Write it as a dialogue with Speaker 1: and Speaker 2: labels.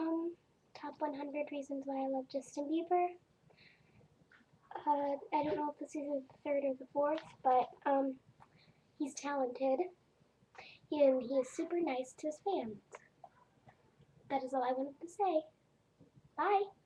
Speaker 1: top 100 reasons why I love Justin Bieber. I don't know if this is the third or the fourth, but he's talented and he is super nice to his fans. That is all I wanted to say. Bye!